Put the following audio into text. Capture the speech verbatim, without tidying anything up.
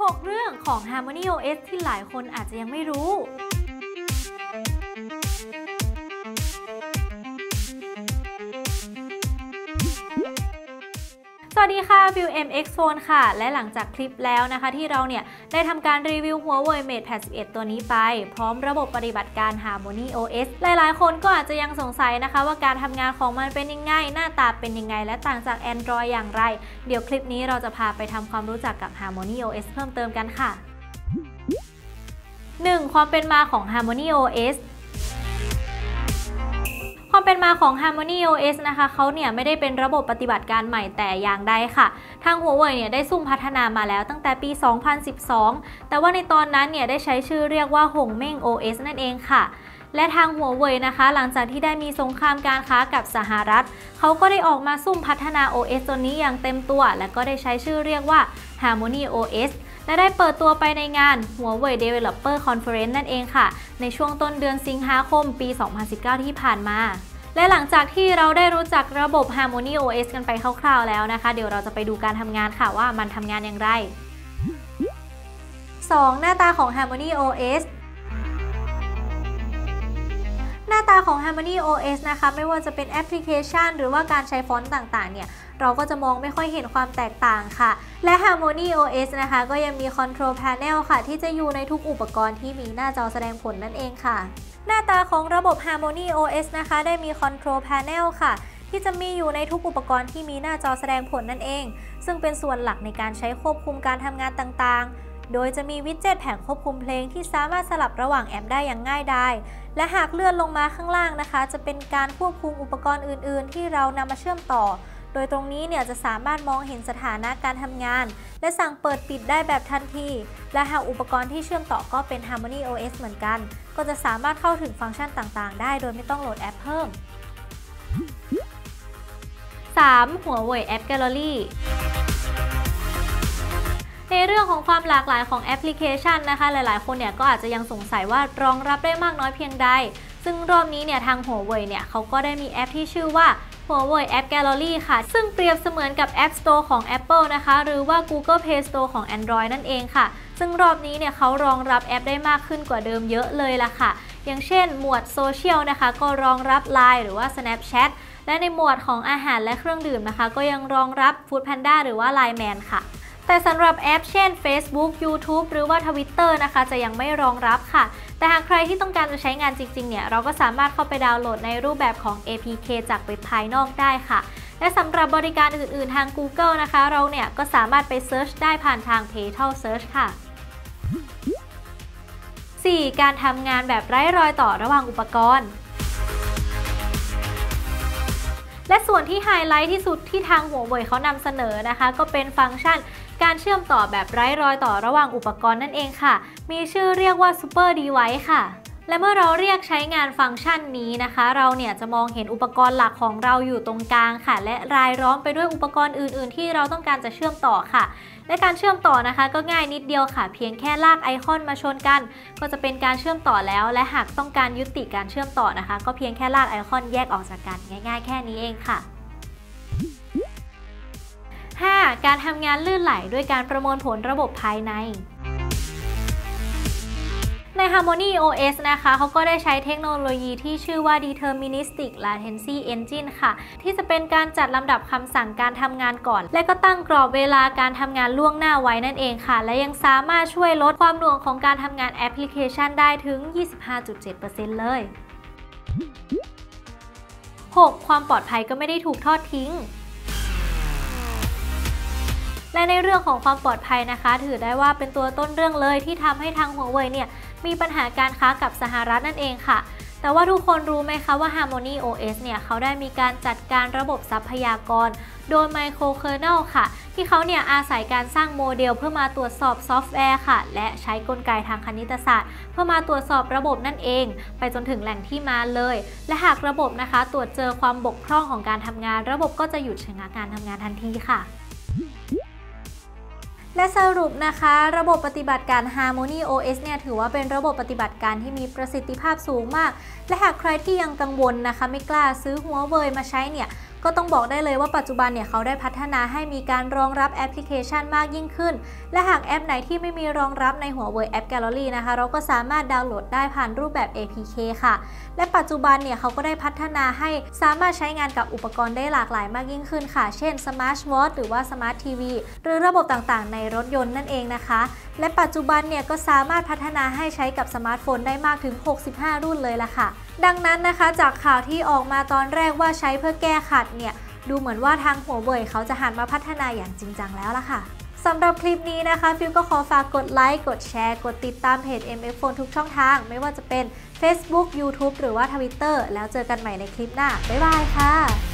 หก เรื่องของ Harmony โอ เอส ที่หลายคนอาจจะยังไม่รู้สวัสดีค่ะฟิว เอ็ม เอ็กซ์ โฟน ค่ะและหลังจากคลิปแล้วนะคะที่เราเนี่ยได้ทำการรีวิว Huawei MatePad สิบเอ็ด ตัวนี้ไปพร้อมระบบปฏิบัติการ Harmony โอ เอส หลายๆคนก็อาจจะยังสงสัยนะคะว่าการทำงานของมันเป็นยังไงหน้าตาเป็นยังไงและต่างจาก Android อย่างไรเดี๋ยวคลิปนี้เราจะพาไปทำความรู้จักกับ Harmony โอ เอส เพิ่มเติมกันค่ะ หนึ่ง ความเป็นมาของ Harmony โอ เอสความเป็นมาของ Harmony โอ เอส นะคะเขาเนี่ยไม่ได้เป็นระบบปฏิบัติการใหม่แต่อย่างใดค่ะทาง Huawei เนี่ยได้ซุ่มพัฒนามาแล้วตั้งแต่ปี สองพันสิบสอง แต่ว่าในตอนนั้นเนี่ยได้ใช้ชื่อเรียกว่าหงเม่ง โอ เอส นั่นเองค่ะและทาง Huawei นะคะหลังจากที่ได้มีสงครามการค้ากับสหรัฐเขาก็ได้ออกมาซุ่มพัฒนา โอ เอส ตัวนี้อย่างเต็มตัวและก็ได้ใช้ชื่อเรียกว่า Harmony โอ เอส และได้เปิดตัวไปในงาน Huawei Developer Conference นั่นเองค่ะในช่วงต้นเดือนสิงหาคมปี สองพันสิบเก้า ที่ผ่านมาและหลังจากที่เราได้รู้จักระบบ Harmony โอ เอส กันไปคร่าวๆแล้วนะคะเดี๋ยวเราจะไปดูการทำงานค่ะว่ามันทำงานอย่างไร สอง หน้าตาของ Harmony โอ เอส หน้าตาของ Harmony โอ เอส นะคะไม่ว่าจะเป็นแอปพลิเคชันหรือว่าการใช้ฟอนต์ต่างๆเนี่ยเราก็จะมองไม่ค่อยเห็นความแตกต่างค่ะและ Harmony โอ เอส นะคะก็ยังมี Control Panel ค่ะที่จะอยู่ในทุกอุปกรณ์ที่มีหน้าจอแสดงผลนั่นเองค่ะหน้าตาของระบบ Harmony โอ เอส นะคะได้มี Control Panel ค่ะที่จะมีอยู่ในทุกอุปกรณ์ที่มีหน้าจอแสดงผลนั่นเองซึ่งเป็นส่วนหลักในการใช้ควบคุมการทำงานต่างๆโดยจะมีวิดเจ็ตแผงควบคุมเพลงที่สามารถสลับระหว่างแอปได้อย่างง่ายดายและหากเลื่อนลงมาข้างล่างนะคะจะเป็นการควบคุมอุปกรณ์อื่นๆที่เรานำมาเชื่อมต่อโดยตรงนี้เนี่ยจะสามารถมองเห็นสถานะการทำงานและสั่งเปิดปิดได้แบบทันทีและหากอุปกรณ์ที่เชื่อมต่อก็เป็น Harmony โอ เอส เหมือนกันก็จะสามารถเข้าถึงฟังก์ชันต่างๆได้โดยไม่ต้องโหลดแอปเพิ่ม สาม Huawei App Gallery ในเรื่องของความหลากหลายของแอปพลิเคชันนะคะหลายๆคนเนี่ยก็อาจจะยังสงสัยว่ารองรับได้มากน้อยเพียงใดซึ่งรอบนี้เนี่ยทาง Huawei เนี่ยเขาก็ได้มีแอปที่ชื่อว่า Huawei App Gallery ค่ะซึ่งเปรียบเสมือนกับ App Store ของ Apple นะคะหรือว่า Google Play Store ของ Android นั่นเองค่ะซึ่งรอบนี้เนี่ยเขารองรับแอปได้มากขึ้นกว่าเดิมเยอะเลยล่ะค่ะอย่างเช่นหมวดโซเชียลนะคะก็รองรับ ไลน์ หรือว่า Snapchat และในหมวดของอาหารและเครื่องดื่มนะคะก็ยังรองรับ Foodpanda หรือว่า ไลน์ แมน ค่ะแต่สำหรับแอปเช่น Facebook YouTube หรือว่า Twitter นะคะจะยังไม่รองรับค่ะแต่หากใครที่ต้องการจะใช้งานจริงๆเนี่ยเราก็สามารถเข้าไปดาวน์โหลดในรูปแบบของ เอ พี เค จากเว็บภายนอกได้ค่ะและสำหรับบริการอื่นๆทาง Google นะคะเราเนี่ยก็สามารถไปเซิร์ชได้ผ่านทาง Paytal Search ค่ะ สี่ การทำงานแบบไร้รอยต่อระหว่างอุปกรณ์และส่วนที่ไฮไลท์ที่สุดที่ทาง Huawei เขานำเสนอนะคะก็เป็นฟังก์ชันการเชื่อมต่อแบบไร้รอยต่อระหว่างอุปกรณ์นั่นเองค่ะมีชื่อเรียกว่า Super Device ค่ะและเมื่อเราเรียกใช้งานฟังก์ชันนี้นะคะเราเนี่ยจะมองเห็นอุปกรณ์หลักของเราอยู่ตรงกลางค่ะและรายล้อมไปด้วยอุปกรณ์อื่นๆที่เราต้องการจะเชื่อมต่อค่ะและการเชื่อมต่อนะคะก็ง่ายนิดเดียวค่ะเพียงแค่ลากไอคอนมาชนกันก็จะเป็นการเชื่อมต่อแล้วและหากต้องการยุติการเชื่อมต่อนะคะก็เพียงแค่ลากไอคอนแยกออกจากกันง่ายๆแค่นี้เองค่ะ ห้า การทำงานลื่นไหลด้วยการประมวลผลระบบภายในใน Harmony โอ เอส นะคะเขาก็ได้ใช้เทคโนโลยีที่ชื่อว่า Deterministic Latency Engine ค่ะที่จะเป็นการจัดลำดับคำสั่งการทำงานก่อนและก็ตั้งกรอบเวลาการทำงานล่วงหน้าไว้นั่นเองค่ะและยังสามารถช่วยลดความหน่วงของการทำงานแอปพลิเคชันได้ถึง ยี่สิบห้าจุดเจ็ดเปอร์เซ็นต์ เลย หก ความปลอดภัยก็ไม่ได้ถูกทอดทิ้งและในเรื่องของความปลอดภัยนะคะถือได้ว่าเป็นตัวต้นเรื่องเลยที่ทำให้ทาง Huawei เนี่ยมีปัญหาการค้ากับสหรัฐนั่นเองค่ะแต่ว่าทุกคนรู้ไหมคะว่า Harmony โอ เอส เนี่ยเขาได้มีการจัดการระบบทรัพยากรโดย Microkernel ค่ะที่เขาเนี่ยอาศัยการสร้างโมเดลเพื่อมาตรวจสอบซอฟต์แวร์ค่ะและใช้กลไกทางคณิตศาสตร์เพื่อมาตรวจสอบระบบนั่นเองไปจนถึงแหล่งที่มาเลยและหากระบบนะคะตรวจเจอความบกพร่องของการทำงานระบบก็จะหยุดชะงักการทำงานทันทีค่ะและสรุปนะคะระบบปฏิบัติการ Harmony โอ เอส เนี่ยถือว่าเป็นระบบปฏิบัติการที่มีประสิทธิภาพสูงมากและหากใครที่ยังกังวลนะคะไม่กล้าซื้อ Huawei มาใช้เนี่ยก็ต้องบอกได้เลยว่าปัจจุบันเนี่ยเขาได้พัฒนาให้มีการรองรับแอปพลิเคชันมากยิ่งขึ้นและหากแอปไหนที่ไม่มีรองรับใน Huawei App Gallery นะคะเราก็สามารถดาวน์โหลดได้ผ่านรูปแบบ เอ พี เค ค่ะและปัจจุบันเนี่ยเขาก็ได้พัฒนาให้สามารถใช้งานกับอุปกรณ์ได้หลากหลายมากยิ่งขึ้นค่ะเช่น Smart Watch หรือว่า Smart ที วี หรือระบบต่างๆในรถยนต์นั่นเองนะคะและปัจจุบันเนี่ยก็สามารถพัฒนาให้ใช้กับสมาร์ทโฟนได้มากถึงหกสิบห้ารุ่นเลยล่ะค่ะดังนั้นนะคะจากข่าวที่ออกมาตอนแรกว่าใช้เพื่อแก้ขัดเนี่ยดูเหมือนว่าทาง Huawei เขาจะหันมาพัฒนาอย่างจริงจังแล้วล่ะค่ะสำหรับคลิปนี้นะคะฟิวก็ขอฝากกดไลค์กดแชร์กดติดตามเพจ เอ็ม เอฟ Phone ทุกช่องทางไม่ว่าจะเป็น Facebook YouTube หรือว่า Twitter แล้วเจอกันใหม่ในคลิปหน้าบ๊ายบายค่ะ